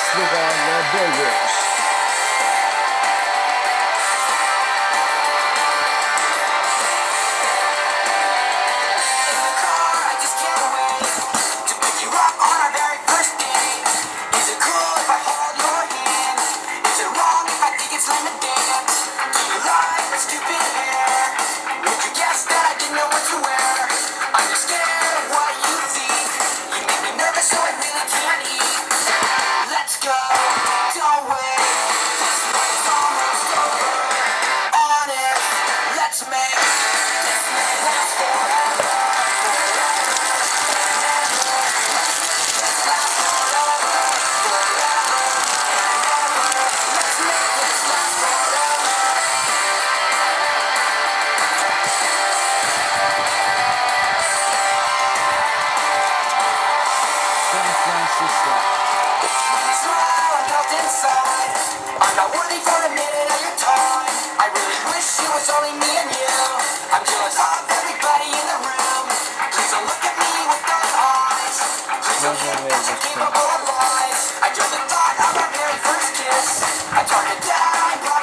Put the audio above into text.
lugar de Vegas. San Francisco. I'm not worthy for a minute of your time. I really wish it was only me and you. I'm jealous of everybody in the room. Please don't look at me with those eyes. Please don't think that you're capable of lies. I dread the thought of our very first kiss. I talk it down.